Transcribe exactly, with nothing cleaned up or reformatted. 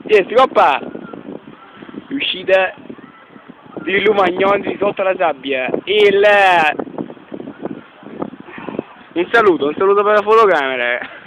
Yes, coppa! Uscita di Lumagnonzi sotto la sabbia. Il... Un saluto, un saluto per la fotocamera.